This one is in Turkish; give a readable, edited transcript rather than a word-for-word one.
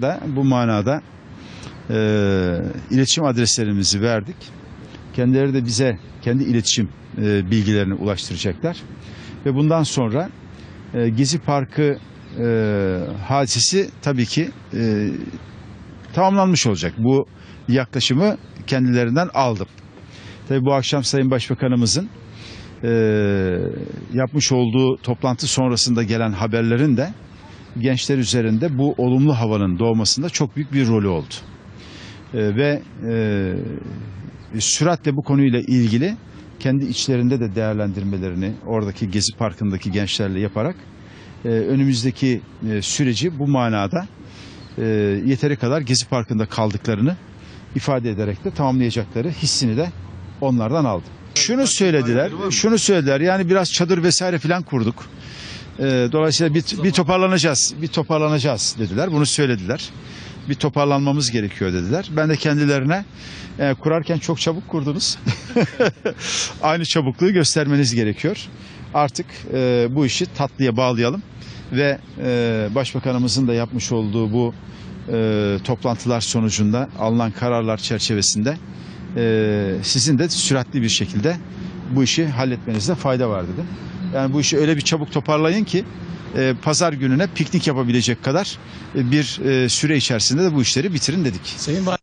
Onlara da bu manada iletişim adreslerimizi verdik. Kendileri de bize kendi iletişim bilgilerini ulaştıracaklar. Ve bundan sonra Gezi Parkı hadisesi tabii ki tamamlanmış olacak. Bu yaklaşımı kendilerinden aldım. Tabii bu akşam Sayın Başbakanımızın yapmış olduğu toplantı sonrasında gelen haberlerin de gençler üzerinde bu olumlu havanın doğmasında çok büyük bir rolü oldu. Ve süratle bu konuyla ilgili kendi içlerinde de değerlendirmelerini oradaki Gezi Parkı'ndaki gençlerle yaparak önümüzdeki süreci bu manada yeteri kadar Gezi Parkı'nda kaldıklarını ifade ederek de tamamlayacakları hissini de onlardan aldım. Şunu söylediler yani biraz çadır vesaire filan kurduk. Dolayısıyla bir toparlanacağız dediler, bunu söylediler. Bir toparlanmamız gerekiyor dediler. Ben de kendilerine kurarken çok çabuk kurdunuz. Aynı çabukluğu göstermeniz gerekiyor. Artık bu işi tatlıya bağlayalım ve Başbakanımızın da yapmış olduğu bu toplantılar sonucunda alınan kararlar çerçevesinde sizin de süratli bir şekilde bu işi halletmenizde fayda var dedim. Yani bu işi öyle bir çabuk toparlayın ki pazar gününe piknik yapabilecek kadar bir süre içerisinde de bu işleri bitirin dedik. Sayın